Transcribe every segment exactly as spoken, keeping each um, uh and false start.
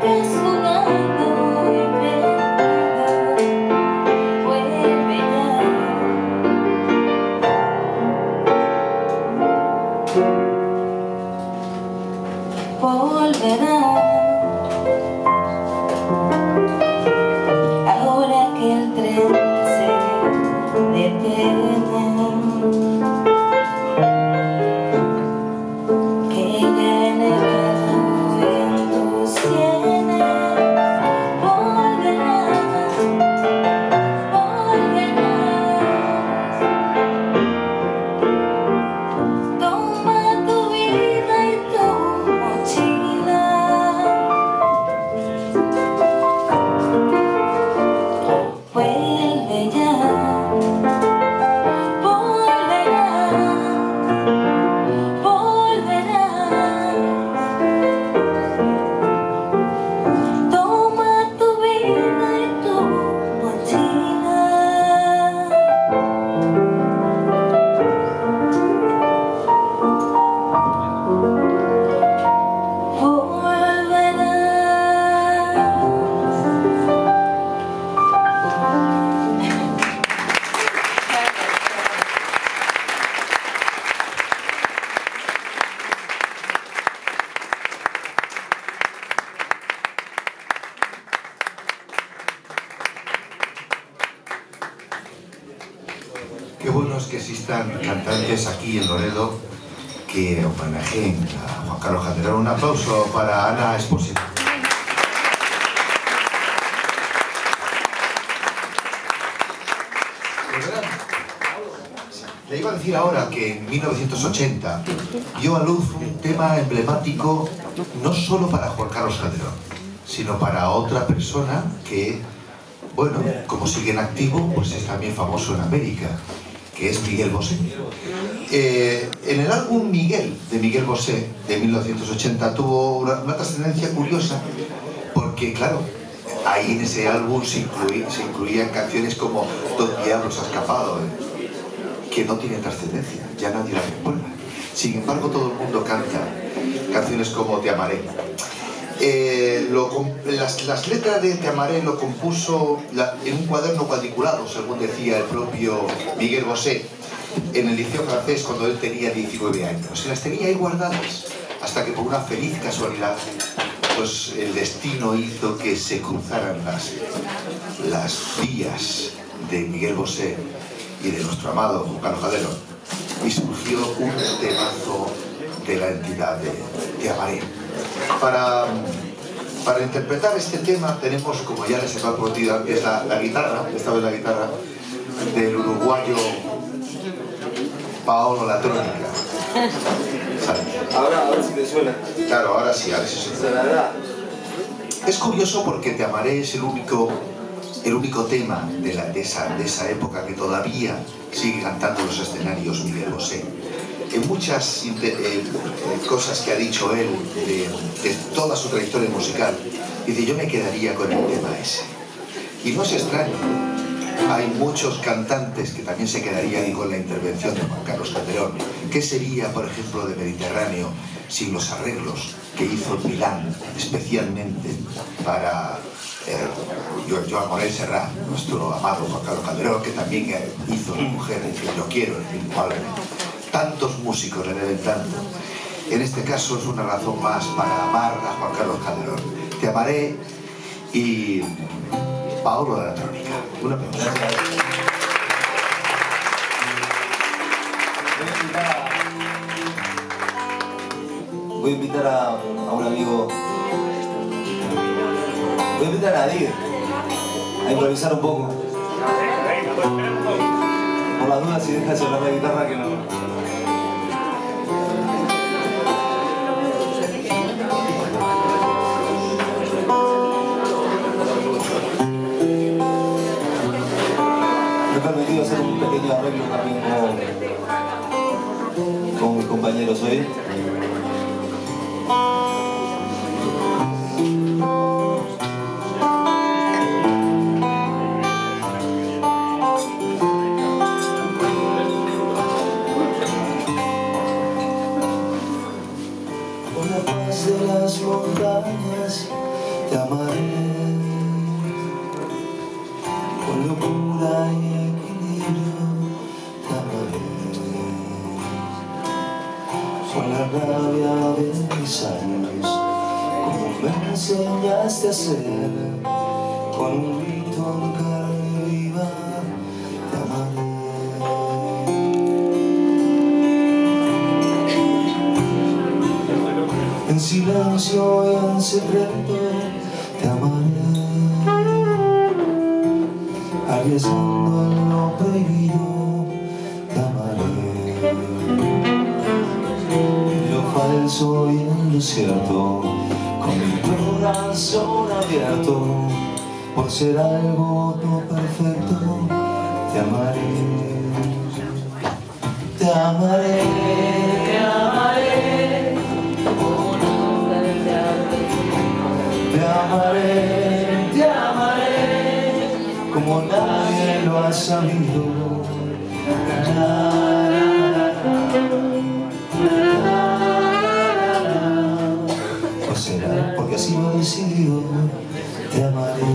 Qué bueno es que existan cantantes aquí en Loredo que homenajeen a Juan Carlos Calderón. Un aplauso para Ana Espósito. Le iba a decir ahora que en mil novecientos ochenta dio a luz un tema emblemático no solo para Juan Carlos Calderón, sino para otra persona que, bueno, como sigue en activo, pues es también famoso en América, que es Miguel Bosé. Eh, en el álbum Miguel, de Miguel Bosé, de mil novecientos ochenta, tuvo una, una trascendencia curiosa, porque, claro, ahí en ese álbum se, incluí, se incluían canciones como Don Diablos ha escapado, eh, que no tienen trascendencia, ya nadie la recuerda. Sin embargo, todo el mundo canta canciones como Te amaré. Eh, lo, las, las letras de Te amaré lo compuso la, en un cuaderno cuadriculado, según decía el propio Miguel Bosé, en el Liceo Francés cuando él tenía diecinueve años. Se las tenía ahí guardadas hasta que por una feliz casualidad pues el destino hizo que se cruzaran las, las vías de Miguel Bosé y de nuestro amado Juan Carlos Calderón, y surgió un temazo de la entidad de Te amaré. Para, para interpretar este tema tenemos, como ya les he prometido antes, la, la guitarra, esta vez la guitarra del uruguayo Paolo La Trónica. Ahora, ahora sí te suena. Claro, ahora sí, ahora sí suena. Es curioso porque Te amaré es el único, el único tema de, la, de, esa, de esa época que todavía sigue cantando en los escenarios Miguel Bosé. En muchas eh, cosas que ha dicho él de, de toda su trayectoria musical, dice: yo me quedaría con el tema ese. Y no es extraño, hay muchos cantantes que también se quedarían con la intervención de Juan Carlos Calderón. ¿Qué sería, por ejemplo, de Mediterráneo sin los arreglos que hizo en Milán especialmente para eh, Joan Morel Serrat, nuestro amado Juan Carlos Calderón, que también hizo La mujer en que yo quiero, en fin, tantos músicos le deben tanto? En este caso es una razón más para amar a Juan Carlos Calderón. Te amaré y Paolo La Trónica. Un aplauso. Voy a invitar a, a un amigo. Voy a invitar a Nadir a improvisar un poco. Por las dudas, si deja sonar la guitarra, que no. Me he permitido hacer un pequeño arreglo también con, con mis compañeros hoy. De las montañas te amaré con locura y equilibrio, te amaré con la rabia de mis años, como me enseñaste a hacer, con un grito en carne viva, te amaré. En silencio y en secreto te amaré, arriesgando en lo prohibido te amaré, en lo falso y en lo cierto, con mi corazón abierto, por ser algo no perfecto, te amaré, te amaré, te amaré. Te amaré, te amaré, como nadie lo ha sabido. La, la, la, la, la. ¿O será porque así lo he decidido? Te amaré.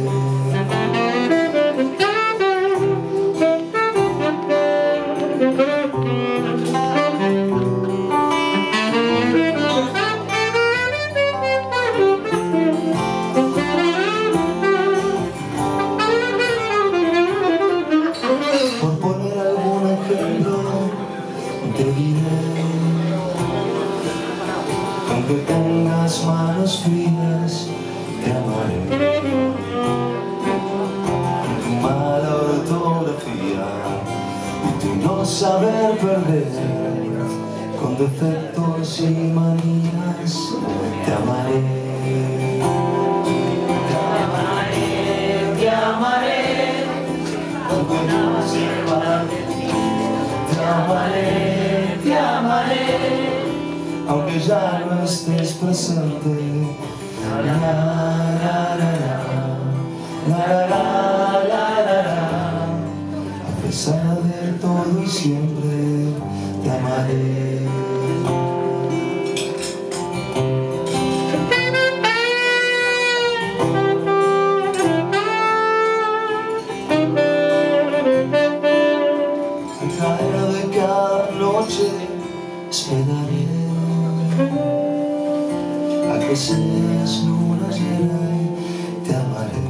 Te diré, aunque tengas manos frías, te amaré. Tu mala ortografía y tu no saber perder, con defectos y manías, te amaré. Te amaré, te amaré, aunque no sepa de ti, te amaré. Te amaré, aunque ya no estés presente. La, la, la, la, la, la, la, la, la. A pesar de todo y siempre, te amaré. Al caer de cada noche esperaré a que seas luna llena y te amaré,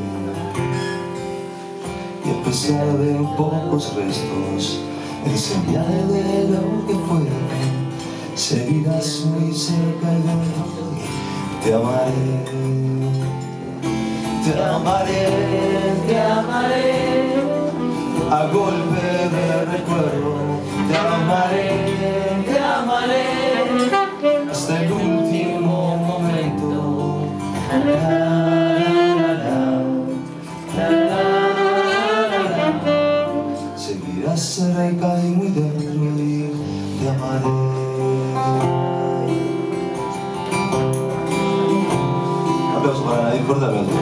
y a pesar de pocos restos, el señal de lo que fue, seguirás muy cerca de mí. Te amaré, te amaré, te amaré, a golpe de recuerdo. Te amaré, te amaré, hasta el último momento. La, la, la, la, la, la, la. Seguirás cerca y muy dentro y te amaré. Un aplauso para nadie, fuerte aplauso.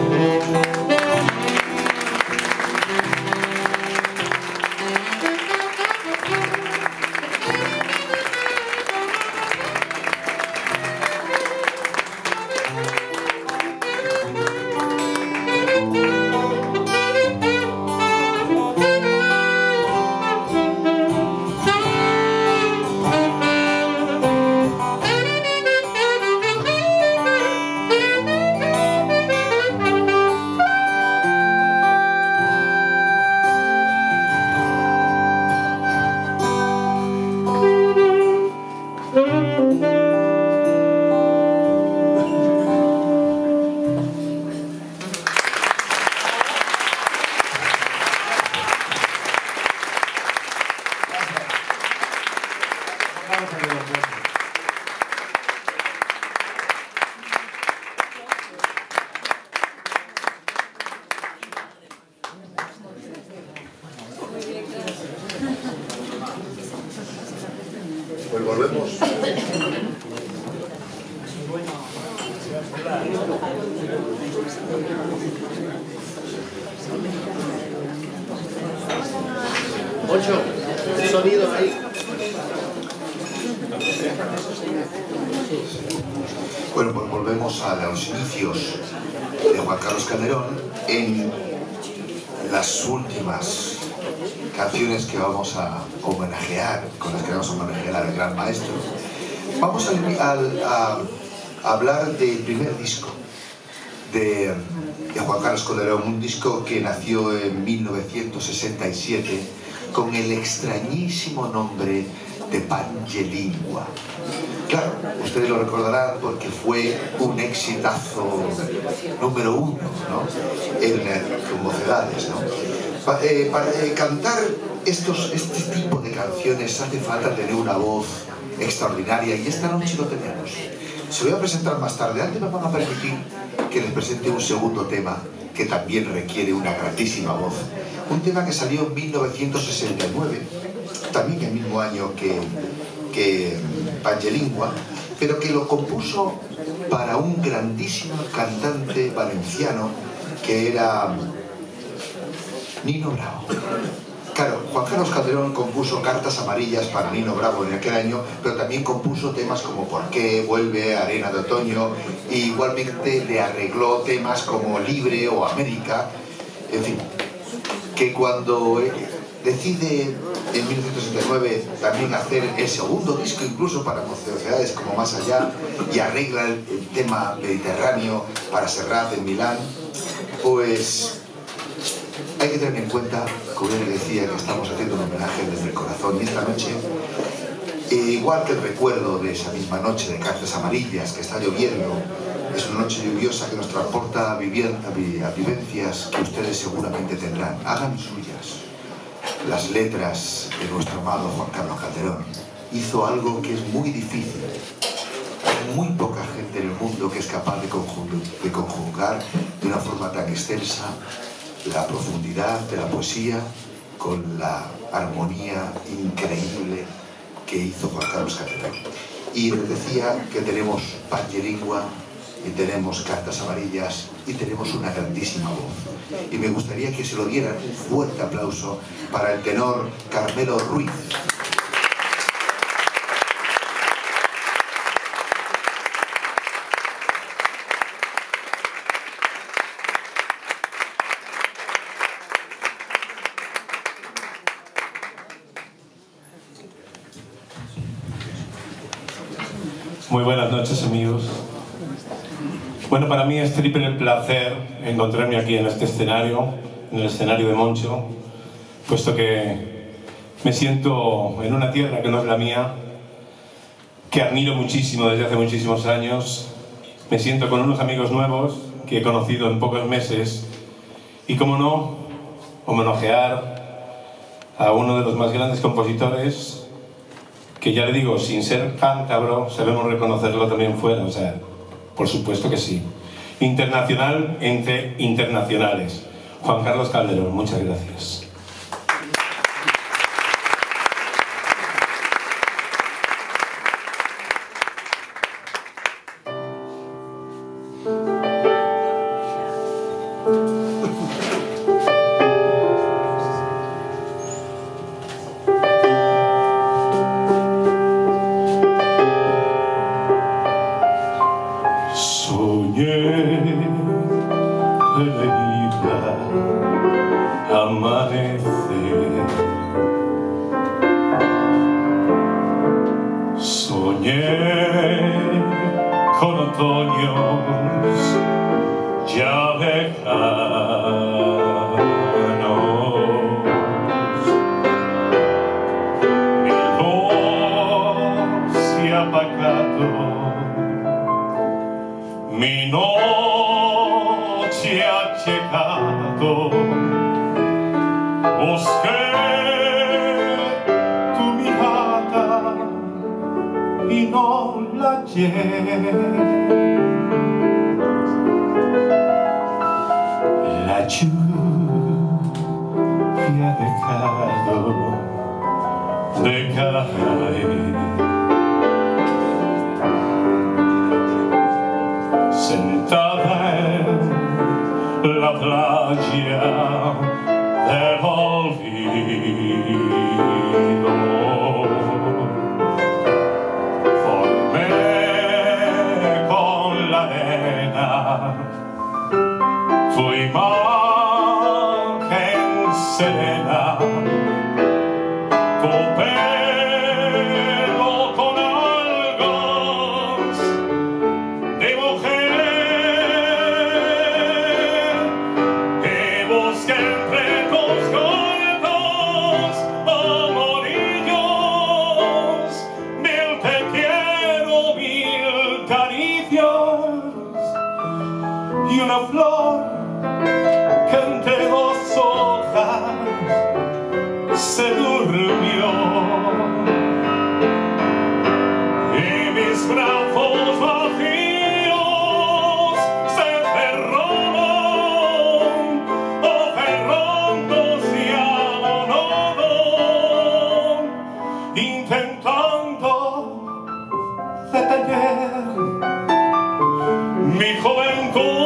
Pues volvemos. Ocho, sonido ahí. Bueno, pues volvemos a los inicios de Juan Carlos Calderón en las últimas canciones que vamos a homenajear, con las que vamos a homenajear al gran maestro. Vamos a, a, a hablar del primer disco de, de Juan Carlos Calderón, un disco que nació en mil novecientos sesenta y siete con el extrañísimo nombre de Pangelingua. Claro, ustedes lo recordarán porque fue un exitazo número uno, ¿no? En, en Mocedades, ¿no? Pa, eh, para eh, cantar estos, este tipo de canciones hace falta tener una voz extraordinaria y esta noche lo tenemos. Se voy a presentar más tarde. Antes me van a permitir que les presente un segundo tema que también requiere una grandísima voz. Un tema que salió en mil novecientos sesenta y nueve, también el mismo año que, que Pangelingua, pero que lo compuso para un grandísimo cantante valenciano que era Nino Bravo. Claro, Juan Carlos Calderón compuso Cartas Amarillas para Nino Bravo en aquel año, pero también compuso temas como ¿Por qué?, Vuelve, Arena de Otoño, y igualmente le arregló temas como Libre o América, en fin, que cuando decide en mil novecientos sesenta y nueve también hacer el segundo disco incluso para Mocedades como Más Allá, y arregla el, el tema mediterráneo para Serrat en Milán, pues hay que tener en cuenta, como él decía, que estamos haciendo un homenaje desde el corazón, y esta noche, eh, igual que el recuerdo de esa misma noche de Cartas Amarillas, que está lloviendo, es una noche lluviosa que nos transporta a, vivir, a, vi, a vivencias que ustedes seguramente tendrán. Hagan suyas las letras de nuestro amado Juan Carlos Calderón. Hizo algo que es muy difícil. Hay muy poca gente en el mundo que es capaz de conjugar, de conjugar de una forma tan extensa la profundidad de la poesía con la armonía increíble que hizo Juan Carlos Calderón. Y les decía que tenemos Pangelingua, y tenemos Cartas Amarillas, y tenemos una grandísima voz. Y me gustaría que se lo dieran un fuerte aplauso para el tenor Carmelo Ruiz. Muy buenas noches, amigos. Bueno, para mí es triple placer encontrarme aquí en este escenario, en el escenario de Moncho, puesto que me siento en una tierra que no es la mía, que admiro muchísimo desde hace muchísimos años. Me siento con unos amigos nuevos que he conocido en pocos meses y, como no, homenajear a uno de los más grandes compositores que, ya le digo, sin ser cántabro, sabemos reconocerlo también fuera, o sea, por supuesto que sí. Internacional entre internacionales. Juan Carlos Calderón, muchas gracias. La lluvia ha dejado de caer, sentada en la playa del olvido, formé tu imagen serena, tu pelo con algas de mujer, que busca entre tus gordos amorillos, mil te quiero, mil caricias y una flor que entre dos hojas se durmió, y mis brazos vacíos se cerraron, aferrándose a modo, intentando detener mi juventud.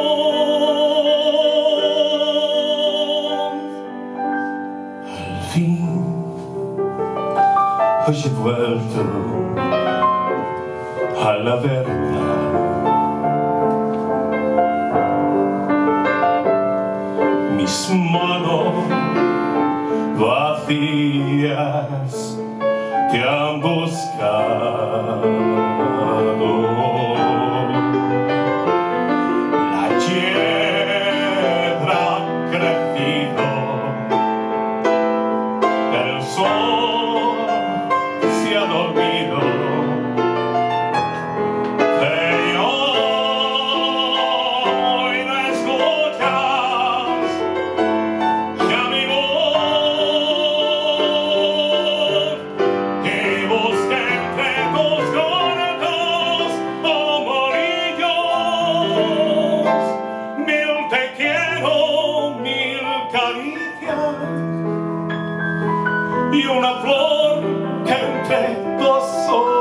Hoy he vuelto a la verdad. Mis manos vacías te han buscado. La hiedra ha crecido, el sol se ha dormido, pero hoy no escuchas ya mi voz, que busca entre tus gordos amarillos, mil te quiero, mil caricias y una flor que entre dos hojas